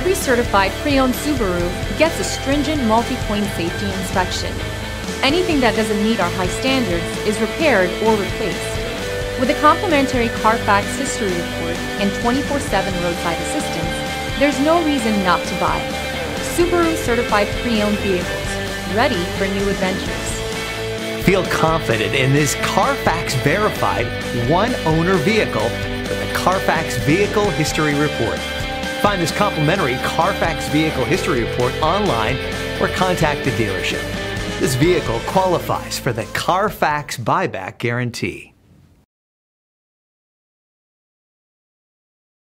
Every certified pre-owned Subaru gets a stringent multi-point safety inspection. Anything that doesn't meet our high standards is repaired or replaced. With a complimentary Carfax history report and 24/7 roadside assistance, there's no reason not to buy. Subaru certified pre-owned vehicles, ready for new adventures. Feel confident in this Carfax verified one-owner vehicle with a Carfax Vehicle History Report. Find this complimentary Carfax Vehicle History Report online or contact the dealership. This vehicle qualifies for the Carfax Buyback Guarantee.